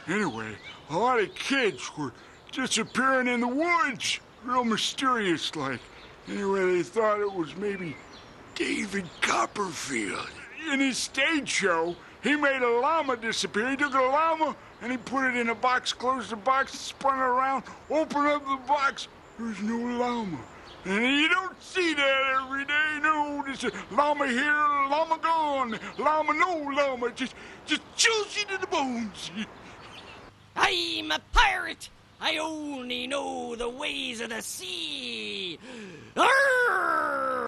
Anyway, a lot of kids were disappearing in the woods, real mysterious like. Anyway, they thought it was maybe David Copperfield. In his stage show, he made a llama disappear. He took a llama and he put it in a box, closed the box, spun it around, opened up the box. There's no llama. And you don't see that every day, no. There's a llama here, llama gone. Llama, no llama. Just chills you to the bones. I'm a pirate. I only know the ways of the sea. Arr!